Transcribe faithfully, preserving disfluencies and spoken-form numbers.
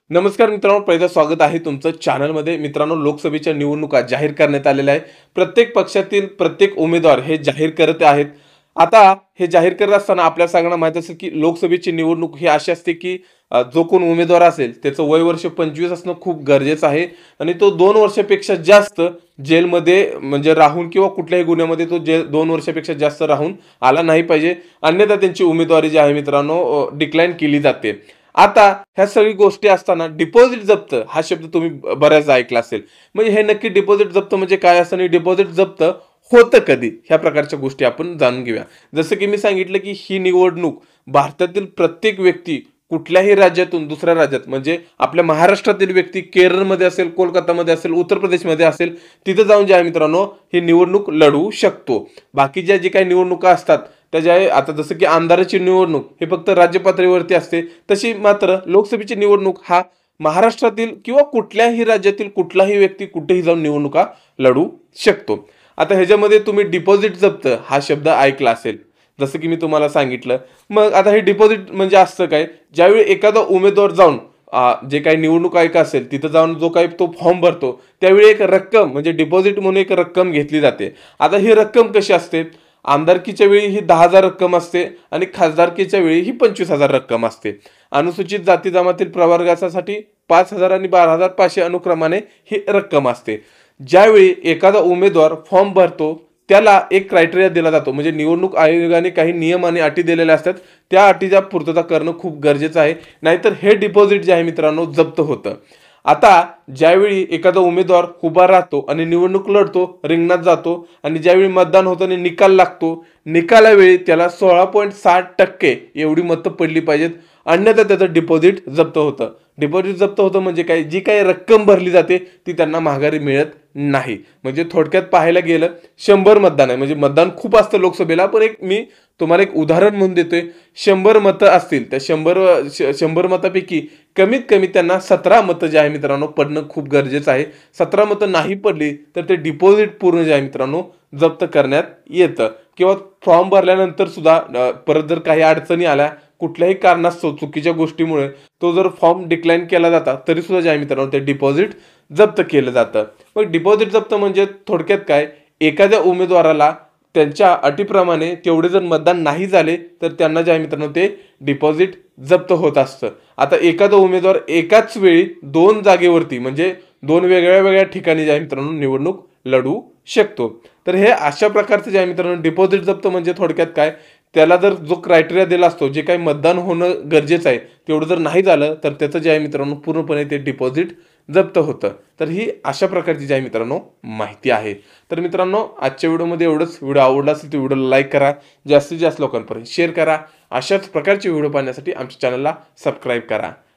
नमस्कार मित्रांनो, पहिलं स्वागत आहे तुमचं चॅनलमध्ये। मित्रांनो, लोकसभेच्या निवडणुका जाहीर करण्यात आलेल्या आहे। प्रत्येक पक्षातील प्रत्येक उमेदवार हे जाहीर करत आहेत। आता हे जाहीर करत असताना आपल्या सगळ्यांना माहित असेल की लोकसभेची निवडणूक ही अशी असते की अ, जो कोण उमेदवार असेल त्याचं वय वर्ष पंचवीस असणं खूप गरजेचं आहे आणि तो दोन वर्षापेक्षा जास्त जेलमध्ये म्हणजे राहून किंवा कुठल्याही गुन्ह्यामध्ये तो जेल दोन वर्षापेक्षा जास्त राहून आला नाही पाहिजे, अन्यथा त्यांची उमेदवारी जी आहे मित्रांनो डिक्लाइन केली जाते। आता ह्या सगळी गोष्टी असताना डिपॉझिट जप्त हा शब्द तुम्ही बऱ्याच ऐकला असेल। म्हणजे हे नक्की डिपॉझिट जप्त म्हणजे काय असतं आणि डिपॉझिट जप्त होतं कधी, ह्या प्रकारच्या गोष्टी आपण जाणून घेऊया। जसं की मी सांगितलं की ही निवडणूक भारतातील प्रत्येक व्यक्ती कुठल्याही राज्यातून दुसऱ्या राज्यात म्हणजे आपल्या महाराष्ट्रातील व्यक्ती केरळमध्ये असेल, कोलकातामध्ये असेल, उत्तर प्रदेशमध्ये असेल, तिथे जाऊन जे आहे मित्रांनो ही निवडणूक लढवू शकतो। बाकीच्या जे काही निवडणुका असतात त्याच्या आता जसं की आमदाराची निवडणूक हे फक्त राज्य पातळीवरती असते, तशी मात्र लोकसभेची निवडणूक हा महाराष्ट्रातील किंवा कुठल्याही राज्यातील कुठलाही व्यक्ती कुठेही जाऊन निवडणुका लढवू शकतो। आता ह्याच्यामध्ये तुम्ही डिपॉझिट जप्त हा शब्द ऐकला असेल, जसं की मी तुम्हाला सांगितलं। मग आता हे डिपॉझिट म्हणजे असतं काय, ज्यावेळी एखादा उमेदवार जाऊन अ, जे काही निवडणूक आयोग असेल तिथं जाऊन जो काही तो फॉर्म भरतो त्यावेळी एक रक्कम म्हणजे डिपॉझिट म्हणून एक रक्कम घेतली जाते। आता ही रक्कम कशी असते, आमदारकीच्या वेळी ही दहा हजार रक्कम असते आणि खासदारकीच्या वेळी ही पंचवीस हजार रक्कम असते। अनुसूचित जाती जमातील प्रवर्गासाठी पाच हजार आणि बारा हजार पाचशे अनुक्रमाने ही रक्कम असते। ज्यावेळी एखादा उमेदवार फॉर्म भरतो त्याला एक क्रायटेरिया दिला जातो, म्हणजे निवडणूक आयोगाने काही नियम आणि अटी दिलेल्या असतात, त्या अटीच्या पूर्तता करणं खूप गरजेचं आहे, नाहीतर हे डिपॉझिट जे आहे मित्रांनो जप्त होतं। आता ज्यावेळी एखादा उमेदवार उभा राहतो आणि निवडणूक लढतो, रिंगणात जातो आणि ज्यावेळी मतदान होतं आणि निकाल लागतो, निकालावेळी त्याला सोळा पॉईंट साठ टक्के एवढी मतं पडली पाहिजेत, अन्यथा त्याचं डिपॉझिट जप्त होतं। डिपॉझिट जप्त होतं म्हणजे काय, जी काही रक्कम भरली जाते ती त्यांना माघारी मिळत नाही। म्हणजे थोडक्यात पाहायला गेलं शंभर मतदान आहे, म्हणजे मतदान खूप असतं लोकसभेला, पण एक मी तुम्हाला एक उदाहरण म्हणून देतोय। शंभर मतं असतील त्या शंभर शंभर मतापैकी कमीत कमी त्यांना सतरा मतं जे आहे मित्रांनो पडणं खूप गरजेचं आहे। सतरा मतं नाही पडली तर ते डिपॉझिट पूर्ण जे आहे मित्रांनो जप्त करण्यात येतं, किंवा फॉर्म भरल्यानंतर सुद्धा परत जर काही अडचणी आल्या कुठल्याही कारणास्तव चुकीच्या गोष्टीमुळे तो जर फॉर्म डिक्लाइन केला जाता तरी सुद्धा जे आहे मित्रांनो ते डिपॉझिट जप्त केलं जातं। मग डिपॉझिट जप्त म्हणजे थोडक्यात काय, एखाद्या उमेदवाराला त्यांच्या अटीप्रमाणे तेवढे जर मतदान नाही झाले तर त्यांना जे आहे मित्रांनो ते डिपॉझिट जप्त होत असतं। आता एखादा उमेदवार एकाच वेळी दोन जागेवरती म्हणजे दोन वेगळ्या वेगळ्या ठिकाणी जे आहे मित्रांनो निवडणूक लढवू शकतो। तर हे अशा प्रकारचे जे आहे मित्रांनो डिपॉझिट जप्त म्हणजे थोडक्यात काय, त्याला जर जो क्रायटेरिया दिला असतो, जे काही मतदान होणं गरजेचं आहे तेवढं जर नाही झालं तर त्याचं जे आहे मित्रांनो पूर्णपणे ते डिपॉझिट जप्त होतं। तर ही अशा प्रकारची जी आहे मित्रांनो माहिती आहे। तर मित्रांनो आजच्या व्हिडिओमध्ये एवढंच। व्हिडिओ आवडला असेल तर व्हिडिओला लाईक करा, जास्तीत जास्त लोकांपर्यंत शेअर करा, अशाच प्रकारचे व्हिडिओ पाहण्यासाठी आमच्या चॅनलला सबस्क्राईब करा।